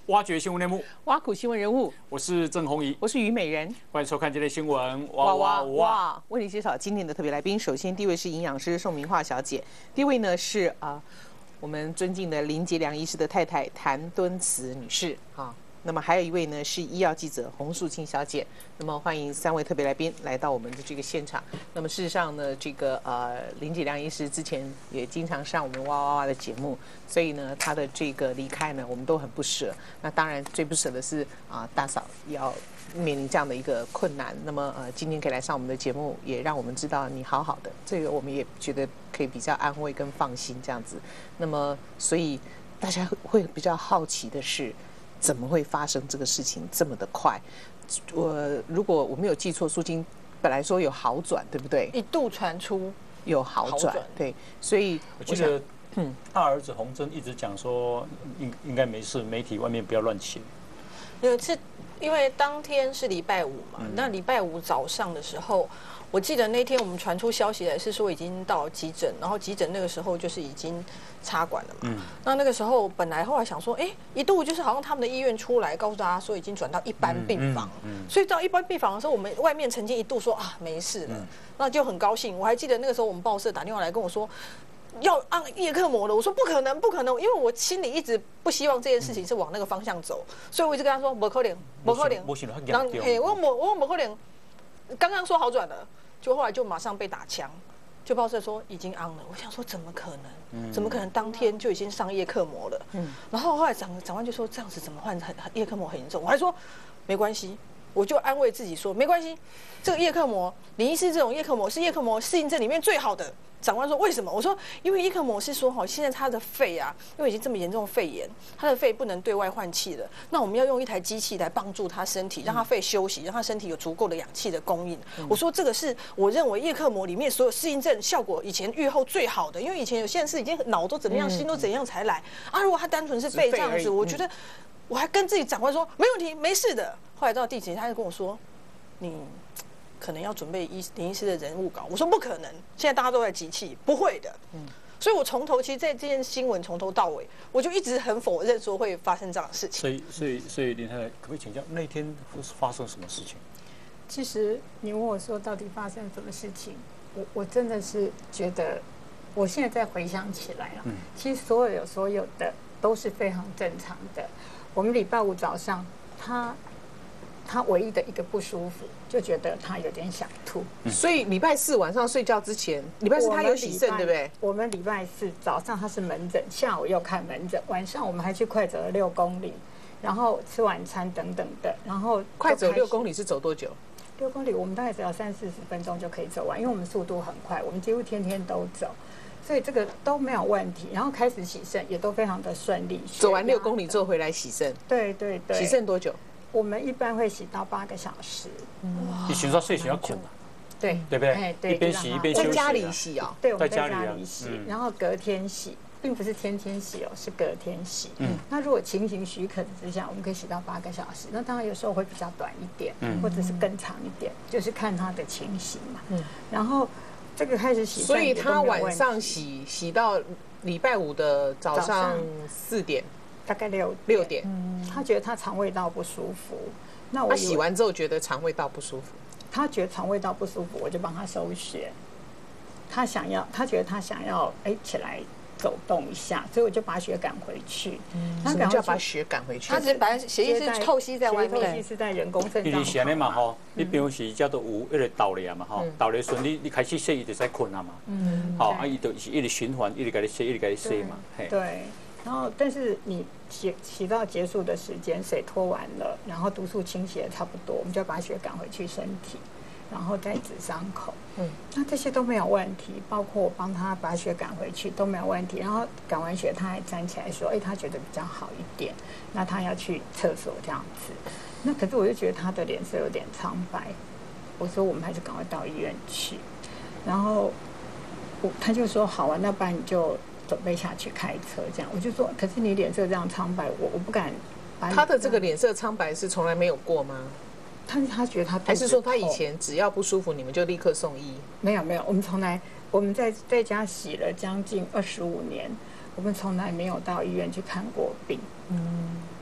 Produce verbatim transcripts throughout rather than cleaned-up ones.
挖掘新闻内幕， 挖苦新闻人物， 我是郑弘仪， 我是虞美人， 欢迎收看今天的新闻。 哇哇哇！为你介绍今天的特别来宾，首先第一位是营养师宋明化小姐，第二位呢是啊、呃、我们尊敬的林杰良医师的太太谭敦慈女士啊。那么还有一位呢是医药记者洪素清小姐，那么欢迎三位特别来宾来到我们的这个现场。那么事实上呢，这个呃林杰良医师之前也经常上我们哇哇哇的节目，所以呢他的这个离开呢我们都很不舍。那当然最不舍的是啊、呃、大嫂要面临这样的一个困难。那么呃今天可以来上我们的节目，也让我们知道你好好的，这个我们也觉得可以比较安慰跟放心这样子。那么所以大家会比较好奇的是，怎么会发生这个事情这么的快？我如果我没有记错，苏金本来说有好转，对不对？ 一度传出有好转， 转对，所以我记得，嗯，他儿子洪真一直讲说应应该没事，媒体外面不要乱写。 有一次，因为当天是礼拜五嘛，嗯、那礼拜五早上的时候，我记得那天我们传出消息来是说已经到急诊，然后急诊那个时候就是已经插管了嘛。嗯、那那个时候本来后来想说，哎，一度就是好像他们的医院出来告诉大家说已经转到一般病房，嗯嗯嗯、所以到一般病房的时候，我们外面曾经一度说啊没事了，嗯、那就很高兴。我还记得那个时候我们报社打电话来跟我说，要按叶克膜了，我说不可能，不可能，因为我心里一直不希望这件事情是往那个方向走，所以我一直跟他说不可能，不可能。然后嘿，我我我不可能，刚刚说好转了，就后来就马上被打枪，就报社说已经按了。我想说怎么可能？怎么可能当天就已经上叶克膜了？嗯，然后后来长长官就说这样子怎么换很叶克膜很严重，我还说没关系。我就安慰自己说没关系，这个叶克膜，林医师这种叶克膜是叶克膜适应症里面最好的。长官说为什么？我说因为叶克膜是说哈，现在他的肺啊，因为已经这么严重的肺炎，他的肺不能对外换气了，那我们要用一台机器来帮助他身体，让他肺休息，让他身体有足够的氧气的供应。嗯、我说这个是我认为叶克膜里面所有适应症效果以前预后最好的，因为以前有些人是已经脑都怎么样，心都怎样才来啊，如果他单纯是肺这样子，我觉得我还跟自己长官说没问题，没事的。后来到第几天，他就跟我说，你可能要准备医林医师的人物稿。我说不可能，现在大家都在集气，不会的。嗯，所以我从头其实在这件新闻从头到尾，我就一直很否认说会发生这样的事情。 所以，所以，所以林太太可不可以请教，那天发生什么事情？ 其实你问我说到底发生什么事情，我我真的是觉得，我现在再回想起来了，嗯、其实所有所有的都是非常正常的。我们礼拜五早上，他他唯一的一个不舒服，就觉得他有点想吐。 嗯、所以礼拜四晚上睡觉之前，礼拜四他有洗肾，对不对？ 我们礼拜四早上他是门诊，下午又看门诊，晚上我们还去快走了六公里，然后吃晚餐等等的。然后快走六公里是走多久？ 六公里我们大概只要三四十分钟就可以走完，因为我们速度很快，我们几乎天天都走。所以这个都没有问题，然后开始洗肾也都非常的顺利。 走完六公里之后回来洗肾， 对对对。 洗肾多久？ 我们一般会洗到八个小时。 你洗到睡前要困嘛？ 对对不对？ 对， 一边洗一边休息。 在家里洗啊？ 对，我们在家里洗，然后隔天洗，并不是天天洗哦，是隔天洗。嗯。那如果情形许可之下，我们可以洗到八个小时。那当然有时候会比较短一点，或者是更长一点，就是看他的情形嘛。嗯。然后。这个开始洗， 所以他晚上洗洗到礼拜五的早上四点， 大概六六点。 他觉得他肠胃道不舒服， 那我他洗完之后觉得肠胃道不舒服， 他觉得肠胃道不舒服，我就帮他收血。他想要，他觉得他想要哎起来走动一下，所以我就把血赶回去。 嗯，什么叫把血赶回去？ 他只是把血液是透析在外面， 透析是在人工肾脏。 因为现在嘛吼，你比如是叫做有一个道理嘛吼，道理顺你你开始洗，伊就使困啊嘛。嗯，好啊，伊就是一直循环，一直给你洗，一直给你洗嘛。 对，然后但是你洗洗到结束的时间，水脱完了，然后毒素清洗也差不多，我们就把血赶回去身体。然后再止伤口，嗯，那这些都没有问题，包括我帮他把血赶回去都没有问题。然后赶完血，他还站起来说：“哎，他觉得比较好一点，那他要去厕所这样子。”那可是我就觉得他的脸色有点苍白，我说我们还是赶快到医院去。然后我他就说：“好啊，那不然你就准备下去开车这样。”我就说：“可是你脸色这样苍白，我我不敢把你。” 他的这个脸色苍白是从来没有过吗？ 他他觉得他还是说他以前只要不舒服，你们就立刻送医？ 没有没有，我们从来我们在在家洗了将近二十五年，我们从来没有到医院去看过病。嗯，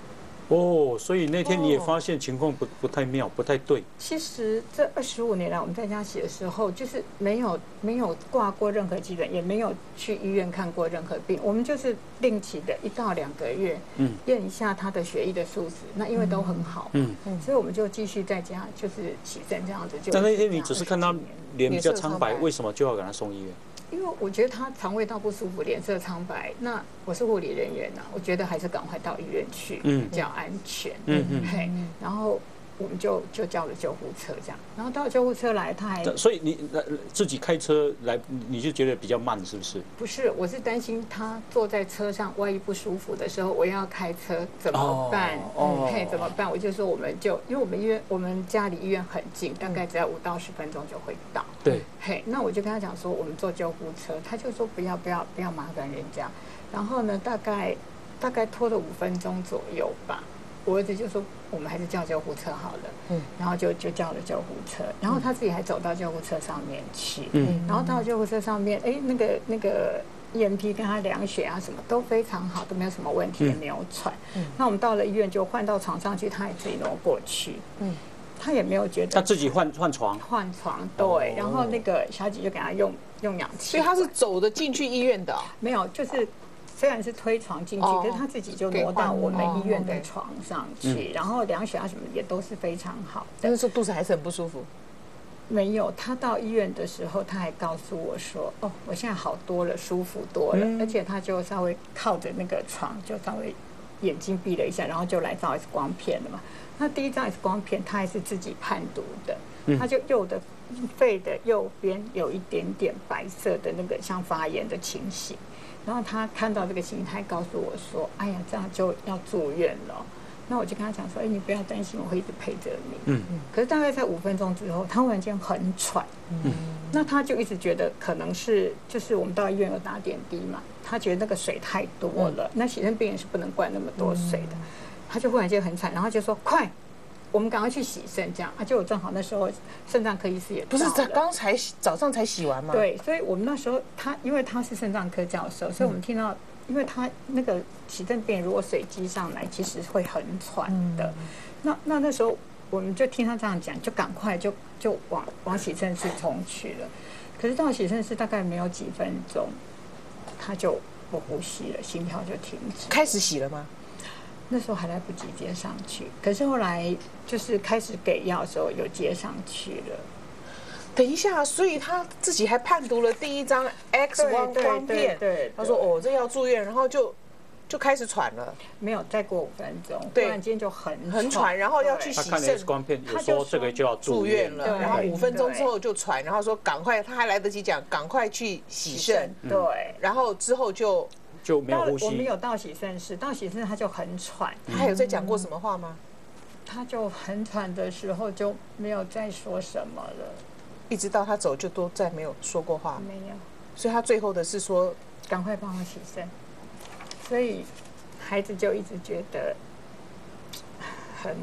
哦，所以那天你也发现情况不不太妙，不太对。 其实这二十五年来，我们在家洗的时候，就是没有没有挂过任何急诊，也没有去医院看过任何病。我们就是定期的一到两个月，嗯，验一下他的血液的数值。那因为都很好，嗯，所以我们就继续在家就是洗肾这样子。就但那天你只是看他脸比较苍白，为什么就要给他送医院？ 因为我觉得他肠胃道不舒服，脸色苍白。那我是护理人员呐、啊，我觉得还是赶快到医院去，嗯，比较安全。嗯嗯，嘿，然后我们就就叫了救护车这样，然后到救护车来，他还所以你自己开车来，你就觉得比较慢，是不是？ 不是，我是担心他坐在车上，万一不舒服的时候，我要开车怎么办？哦，嘿，怎么办？我就说我们就因为我们医院，我们家离医院很近，大概只要五到十分钟就会到。 对， 嘿，那我就跟他讲说，我们坐救护车，他就说不要不要不要麻烦人家。然后呢，大概大概拖了五分钟左右吧。我儿子就说：“我们还是叫救护车好了。”嗯，然后就就叫了救护车，然后他自己还走到救护车上面去。嗯，然后到救护车上面，哎，那个那个 E M P 跟他量血啊，什么都非常好，都没有什么问题，也没有喘。嗯，那我们到了医院就换到床上去，他也自己挪过去。嗯，他也没有觉得。 他自己换换床。 换床，对。然后那个小姐就给他用用氧气。 所以他是走的进去医院的？ 没有，就是。虽然是推床进去，可是他自己就挪到我们医院的床上去，然后量血啊什么也都是非常好。 但是说肚子还是很不舒服。 没有，他到医院的时候，他还告诉我说：“哦，我现在好多了，舒服多了。”而且他就稍微靠着那个床，就稍微眼睛闭了一下，然后就来照 X 光片了嘛。那第一张 X 光片，他还是自己判读的，他就右的肺的右边有一点点白色的那个像发炎的情形。然后他看到这个情形，他还告诉我说：“哎呀，这样就要住院了。”那我就跟他讲说：“哎，你不要担心，我会一直陪着你。”嗯嗯。可是大概在五分钟之后，他忽然间很喘。嗯。那他就一直觉得可能是就是我们到医院有打点滴嘛，他觉得那个水太多了。那洗肾病人是不能灌那么多水的，他就忽然间很喘，然后就说：“快！”我们赶快去洗肾，这样啊，就我正好那时候肾脏科医师也不是才刚才早上才洗完吗？ 对，所以我们那时候他因为他是肾脏科教授，所以我们听到，因为他那个洗肾病人如果水积上来，其实会很喘的。那那那时候我们就听他这样讲，就赶快就就往往洗肾室冲去了。可是到洗肾室大概没有几分钟，他就不呼吸了，心跳就停止。 开始洗了吗？ 那时候还来不及接上去，可是后来就是开始给药的时候有接上去了。 等一下，所以他自己还判读了第一张 X 光光片， 对， 他说哦，这要住院，然后就就开始喘了。 没有，再过五分钟，突然间就很很喘，然后要去洗肾。 他看 X 光片，有说这个就要住院了， 然后五分钟之后就喘，然后说赶快，他还来得及讲，赶快去洗肾， 对， 然后之后就。 就没有呼吸。 我们有到洗肾室，到洗肾室他就很喘。 他还有在讲过什么话吗？ 他就很喘的时候就没有再说什么了， 一直到他走就都再没有说过话。 没有。 所以他最后的是说， 赶快帮我洗肾。所以孩子就一直觉得很，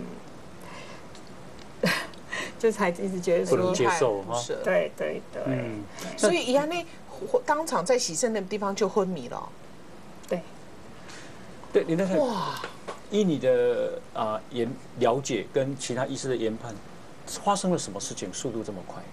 就是孩子一直觉得说不能接受哈。 对对对。嗯。 所以伊安内当场在洗肾那个地方就昏迷了。 对， 对，你那个哇，依你的啊研了解跟其他医师的研判，发生了什么事情，速度这么快？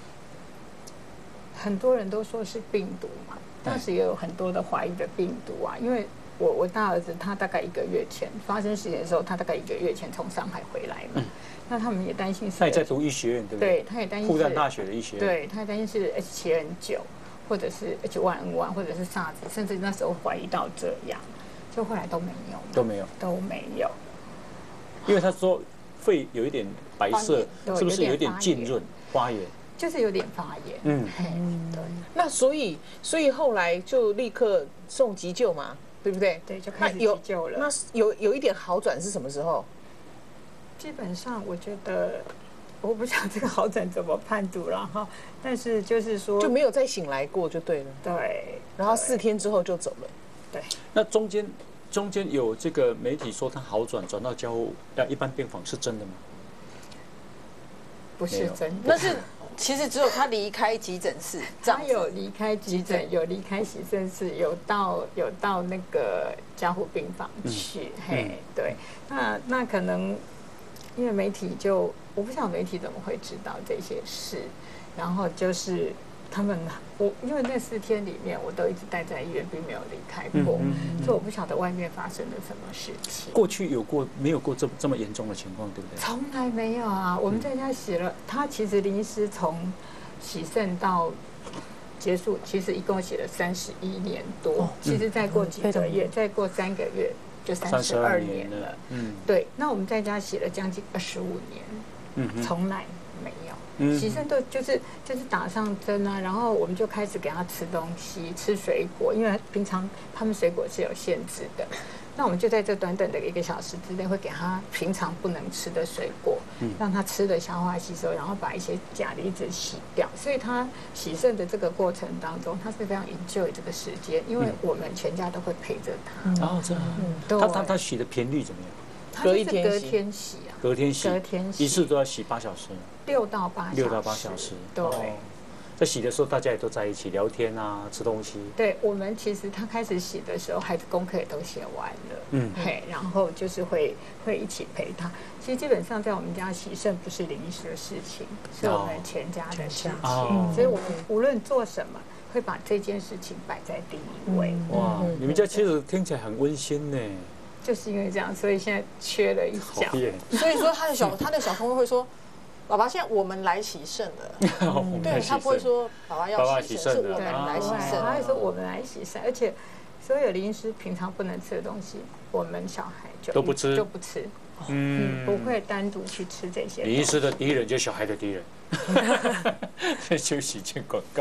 很多人都说是病毒嘛，当时也有很多的怀疑的病毒啊。因为我我大儿子他大概一个月前发生事情的时候，他大概一个月前从上海回来嘛，嗯、那他们也担心是。 他也在读医学院，对不对？ 对，他也担心复旦大学的医学院。 对，他也担心是 H 七 N 九。或者是 H 一 N 一，或者是 SARS， 甚至那时候怀疑到这样，就后来都没有， 都没有， 都没有。 因为他说肺有一点白色，是不是有一点浸润发炎？ 就是有点发炎。嗯，对。 那所以，所以后来就立刻送急救嘛，对不对？ 对，就开始急救了。 那有有一点好转是什么时候？ 基本上，我觉得。我不晓得这个好转怎么判读了哈，但是就是说就没有再醒来过就对了。 对， 然后四天之后就走了。 对， 那中间中间有这个媒体说他好转，转到交呃一般病房是真的吗？ 不是真的， 那是其实只有他离开急诊室， 他有离开急诊，有离开洗肾室，有到有到那个加护病房去。嗯、嘿，嗯、对，那那可能因为媒体就我不晓得媒体怎么会知道这些事，然后就是他们我因为那四天里面我都一直待在医院，并没有离开过，嗯嗯嗯、所以我不晓得外面发生了什么事情。 过去有过没有过这这么严重的情况，对不对？ 从来没有啊！我们在家洗了，他其实林医师从洗肾到结束，其实一共洗了三十一年多。哦、其实再过几个月，嗯、再过三个月就三十二年了。嗯，对。那我们在家洗了将近二十五年，嗯，从来没有。洗肾都就是就是打上针啊，然后我们就开始给他吃东西，吃水果，因为平常他们水果是有限制的。那我们就在这短短的一个小时之内，会给他平常不能吃的水果，让他吃的消化吸收，然后把一些钾离子洗掉。所以他洗肾的这个过程当中，他是非常 enjoy 这个时间，因为我们全家都会陪着他。 哦，这样。他他他洗的频率怎么样？ 隔一天隔天洗啊， 隔天洗， 隔天洗， 一次都要洗八小时， 六到八六到八小时。 对， 在洗的时候大家也都在一起聊天啊，吃东西。 对，我们其实他开始洗的时候，孩子功课也都写完了，嗯，嘿，然后就是会会一起陪他。其实基本上在我们家洗肾不是林医师的事情，是我们全家的事情，所以我们无论做什么，会把这件事情摆在第一位。 哇，你们家其实听起来很温馨呢。 就是因为这样，所以现在缺了一角。 所以说他的小他的小朋友会说：“爸爸，现在我们来洗肾了。”嗯、对他不会说爸爸要洗肾，是我们来洗肾。 他会说我们来洗肾，而且所有林医师平常不能吃的东西，我们小孩就都不吃， 就不吃。嗯，不会单独去吃这些。 林医师的敌人就是小孩的敌人。先休息，进广告。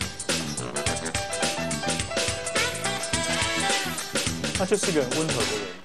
他就是一个很温和的人。